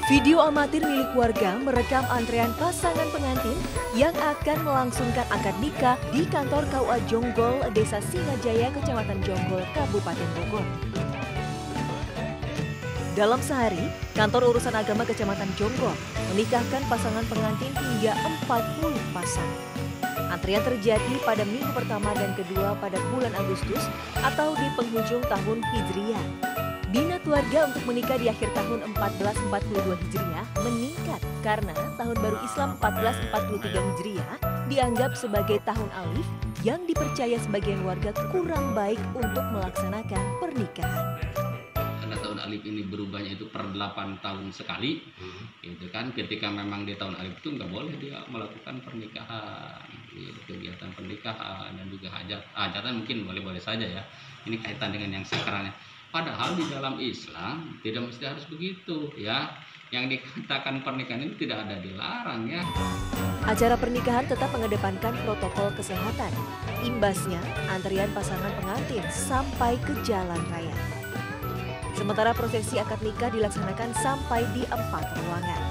Video amatir milik warga merekam antrean pasangan pengantin yang akan melangsungkan akad nikah di kantor KUA Jonggol, Desa Singajaya, Kecamatan Jonggol, Kabupaten Bogor. Dalam sehari, kantor urusan agama Kecamatan Jonggol menikahkan pasangan pengantin hingga 40 pasang. Antrian terjadi pada minggu pertama dan kedua pada bulan Agustus atau di penghujung tahun Hijriah. Minat warga untuk menikah di akhir tahun 1442 Hijriah meningkat karena tahun baru Islam 1443 Hijriah dianggap sebagai tahun alif yang dipercaya sebagian warga kurang baik untuk melaksanakan pernikahan. Karena tahun alif ini berubahnya itu per 8 tahun sekali, itu kan ketika memang di tahun alif itu nggak boleh dia melakukan pernikahan, kegiatan pernikahan dan juga hajatan mungkin boleh-boleh saja ya. Ini kaitan dengan yang sakralnya. Padahal di dalam Islam tidak mesti harus begitu ya. Yang dikatakan pernikahan ini tidak ada dilarang ya. Acara pernikahan tetap mengedepankan protokol kesehatan. Imbasnya, antrian pasangan pengantin sampai ke jalan raya. Sementara prosesi akad nikah dilaksanakan sampai di 4 ruangan.